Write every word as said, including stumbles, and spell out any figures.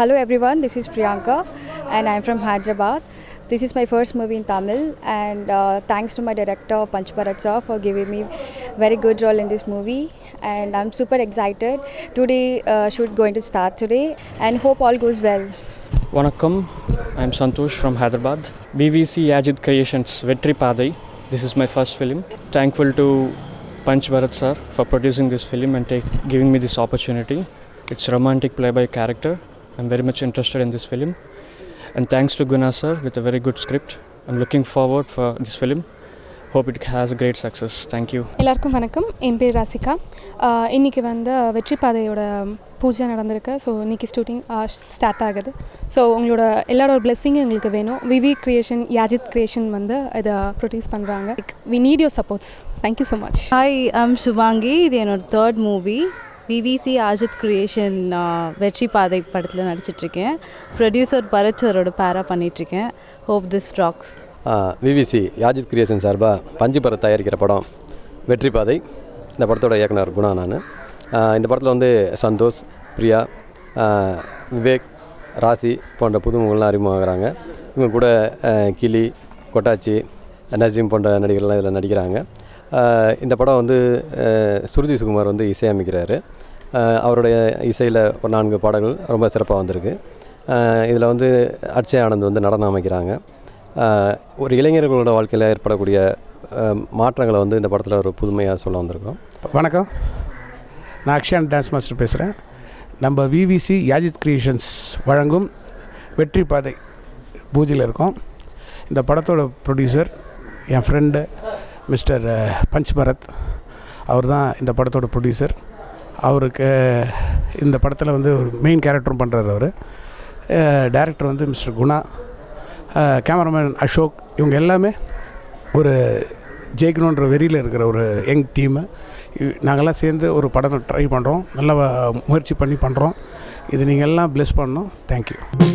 hello everyone, this is Priyanka and I am from Hyderabad. This is my first movie in Tamil and uh, thanks to my director Panch Bharat sir for giving me very good role in this movie and I'm super excited. Today uh, shoot going to start today and hope all goes well. Vanakkam, I am Santosh from Hyderabad. V V C Yajid Creations Vetri Paadhai. This is my first film. Thankful to Panch Bharat sir for producing this film and take, giving me this opportunity. It's a romantic play-by character. I'm very much interested in this film. And thanks to Guna sir with a very good script. I'm looking forward for this film. Hope it has a great success. Thank you. எல்லாருக்கும் வணக்கம். என் பேர் ராசிகா. இன்னைக்கு வந்து வெற்றி பாதையோட பூஜை நடந்திருக்கு. So இன்னைக்கு shooting start ஆகுது. ஸோ உங்களோட எல்லாரோட பிளெஸிங் எங்களுக்கு வேணும். விவி கிரியேஷன் யாஜித் கிரியேஷன் வந்து இதை ப்ரொடியூஸ் பண்ணுறாங்க. We need your supports. Thank you so much. Hi, I'm Subhangi. இது என்னோட third movie. VVC Yajith creation வெற்றி பாதை படத்தில் நடிச்சிட்ருக்கேன். ப்ரொடியூசர் பரத் சரோட பேரா பண்ணிகிட்ருக்கேன். Hope this rocks. VVC Yajith creation சார்பாக பஞ்சு பரத் தயாரிக்கிற படம் வெற்றி பாதை. இந்த படத்தோட இயக்குனர் குணா. நான் இந்த படத்தில் வந்து சந்தோஷ், பிரியா, விவேக், ராசி போன்ற புதுமுகங்கள்லாம் அறிமுகமாகறாங்க. இவங்க கூட கிளி, கொட்டாச்சி, நசீம் போன்ற நடிகர்கள்லாம் இதில் நடிக்கிறாங்க. இந்த படம் வந்து சுருதி சுகுமார் வந்து இசையமைக்கிறாரு. அவருடைய இசையில் ஒரு நான்கு பாடல்கள் ரொம்ப சிறப்பாக வந்திருக்கு. இதில் வந்து அட்சய் ஆனந்த் வந்து நடனம் அமைக்கிறாங்க. ஒரு இளைஞர்களோட வாழ்க்கையில் ஏற்படக்கூடிய மாற்றங்களை வந்து இந்த படத்தில் ஒரு புதுமையாக சொல்ல வந்திருக்கோம். வணக்கம், நான் அக்ஷயான் டான்ஸ் மாஸ்டர் பேசுகிறேன். நம்ம விவிசி யாஜித் கிரியேஷன்ஸ் வழங்கும் வெற்றி பாதை பூஜையில் இருக்கோம். இந்த படத்தோட ப்ரொடியூசர் என் ஃப்ரெண்டு மிஸ்டர் பஞ்ச் பரத். அவர் தான் இந்த படத்தோட ப்ரொடியூசர். அவருக்கு இந்த படத்தில் வந்து ஒரு மெயின் கேரக்டரும் பண்ணுறாரு. அவர் டைரக்டர் வந்து மிஸ்டர் குணா, கேமராமேன் அசோக். இவங்க எல்லாமே ஒரு ஜெயிக்கணுன்ற வெறியில் இருக்கிற ஒரு யங் டீமு. நாங்கள்லாம் சேர்ந்து ஒரு படம் ட்ரை பண்ணுறோம். நல்லா முயற்சி பண்ணி பண்ணுறோம். இது நீங்கள் எல்லாம் ப்ளெஸ் பண்ணணும். தேங்க்யூ.